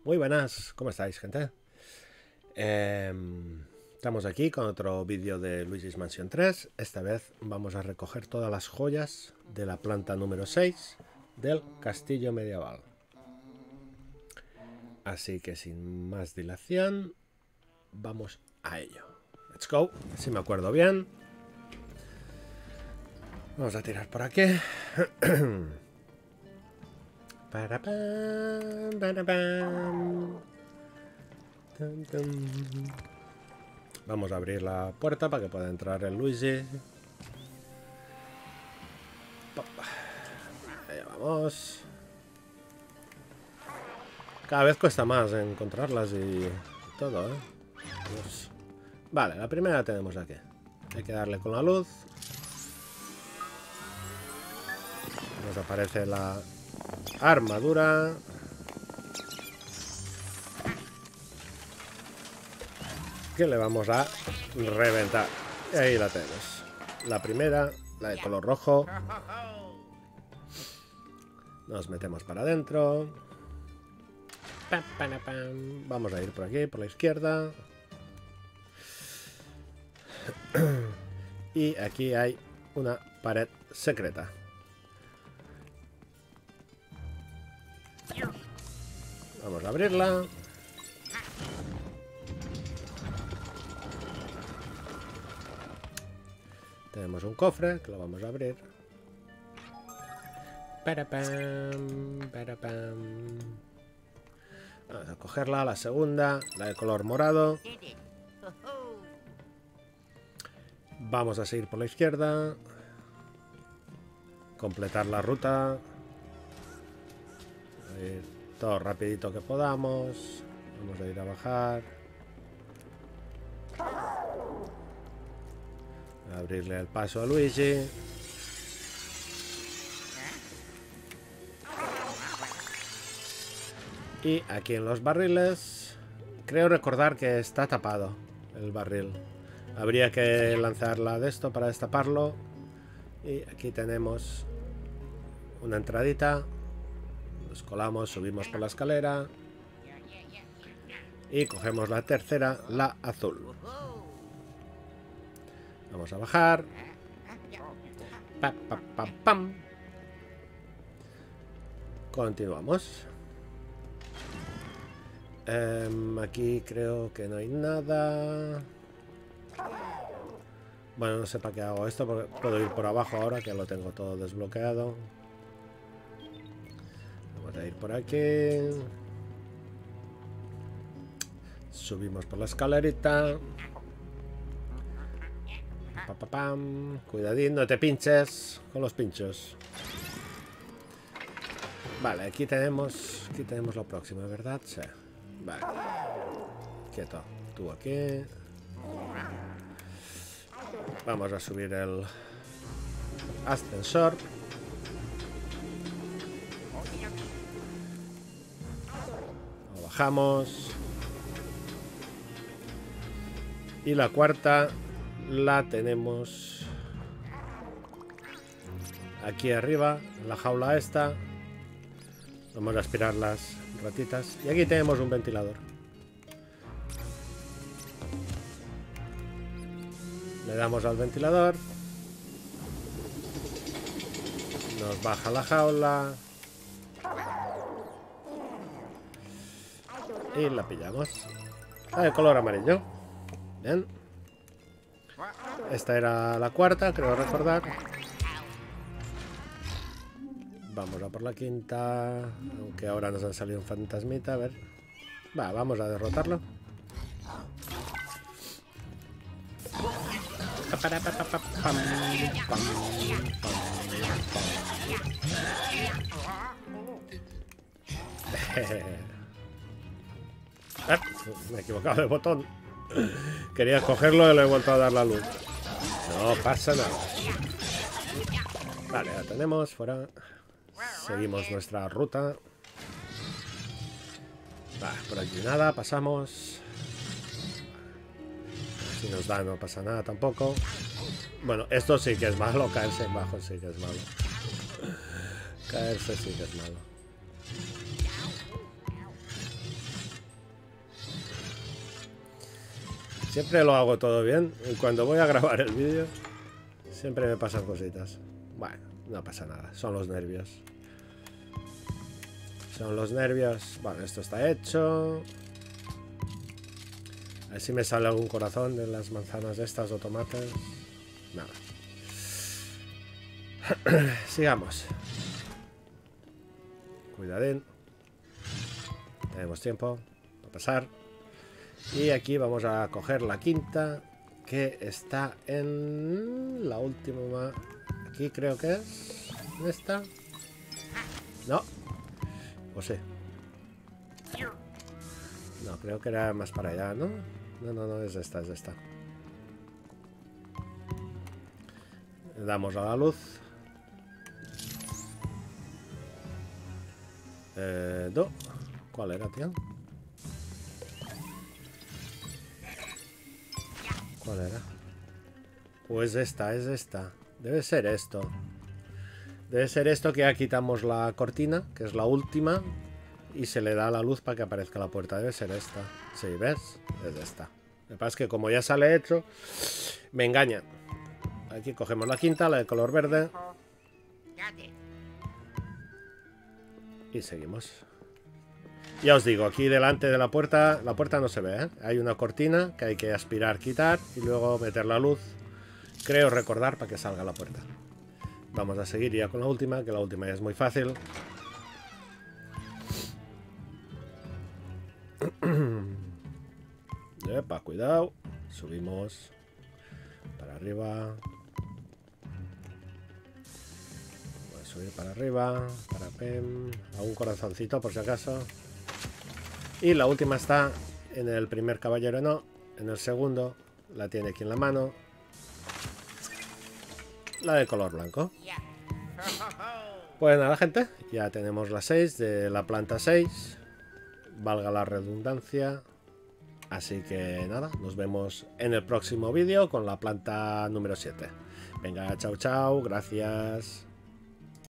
Muy buenas, ¿cómo estáis, gente? Estamos aquí con otro vídeo de Luigi's Mansion 3. Esta vez vamos a recoger todas las joyas de la planta número 6 del castillo medieval. Así que sin más dilación, vamos a ello. Let's go, si me acuerdo bien. Vamos a tirar por aquí. Vamos a abrir la puerta para que pueda entrar el Luigi. Ahí vamos. Cada vez cuesta más encontrarlas y todo, ¿eh? Pues... Vale, la primera la tenemos aquí. Hay que darle con la luz. Nos aparece la armadura. Que le vamos a reventar. Y ahí la tenemos. La primera, la de color rojo. Nos metemos para adentro. Vamos a ir por aquí, por la izquierda. Y aquí hay una pared secreta. Vamos a abrirla. Tenemos un cofre que lo vamos a abrir. Vamos a cogerla, la segunda, la de color morado. Vamos a seguir por la izquierda. Completar la ruta. A ir todo rapidito que podamos. Vamos a ir a bajar. A abrirle el paso a Luigi. Y aquí en los barriles, creo recordar que está tapado el barril. Habría que lanzarla de esto para destaparlo. Y aquí tenemos una entradita. Nos colamos, subimos por la escalera. Y cogemos la tercera, la azul. Vamos a bajar. Pam. Continuamos. Aquí creo que no hay nada. Bueno, no sé para qué hago esto, porque puedo ir por abajo ahora que lo tengo todo desbloqueado. Vamos a ir por aquí. Subimos por la escalerita. Cuidadín, no te pinches con los pinchos. Vale, aquí tenemos lo próximo, ¿verdad? Sí. Vale. Quieto. Tú aquí. Vamos a subir el ascensor. Lo bajamos. Y la cuarta la tenemos aquí arriba, en la jaula esta. Vamos a aspirar las ratitas. Y aquí tenemos un ventilador. Le damos al ventilador. Nos baja la jaula. Y la pillamos. Ah, de color amarillo. Bien. Esta era la cuarta, creo recordar. Vamos a por la quinta. Aunque ahora nos ha salido un fantasmita. A ver. Va, vamos a derrotarlo. Me he equivocado de botón. Quería cogerlo y le he vuelto a dar la luz. No pasa nada. Vale, la tenemos fuera. Seguimos nuestra ruta. Vale, por aquí nada, pasamos. Si nos da no pasa nada tampoco. Bueno, esto sí que es malo. Caerse en bajo sí que es malo. Caerse sí que es malo. Siempre lo hago todo bien y cuando voy a grabar el vídeo siempre me pasan cositas. Bueno, no pasa nada, son los nervios. Son los nervios. Bueno, esto está hecho. A ver si me sale algún corazón de las manzanas estas o tomates. Nada. Sigamos. Cuidadín. Tenemos tiempo para pasar. Y aquí vamos a coger la quinta, que está en la última. Aquí creo que es. ¿Esta? No. O sí. No, creo que era más para allá, ¿no? No, es esta, es esta. Le damos a la luz. ¿Cuál era, tío? ¿Cuál era? Pues esta, es esta. Debe ser esto. Debe ser esto, que ya quitamos la cortina, que es la última, y se le da la luz para que aparezca la puerta. Debe ser esta. Sí, ¿ves? Es esta. Lo que pasa es que como ya sale hecho, me engaña. Aquí cogemos la quinta, la de color verde. Y seguimos. Ya os digo, aquí delante de la puerta no se ve, ¿eh? Hay una cortina que hay que aspirar, quitar y luego meter la luz. Creo recordar para que salga la puerta. Vamos a seguir ya con la última, que la última ya es muy fácil. Epa, cuidado. Subimos para arriba. Voy a subir para arriba. Para pem. A un corazoncito por si acaso. Y la última está en el primer caballero, no. En el segundo la tiene aquí en la mano. La de color blanco. Pues nada, gente. Ya tenemos las 6 de la planta 6. Valga la redundancia. Así que nada, nos vemos en el próximo vídeo con la planta número 7. Venga, chao, chao. Gracias.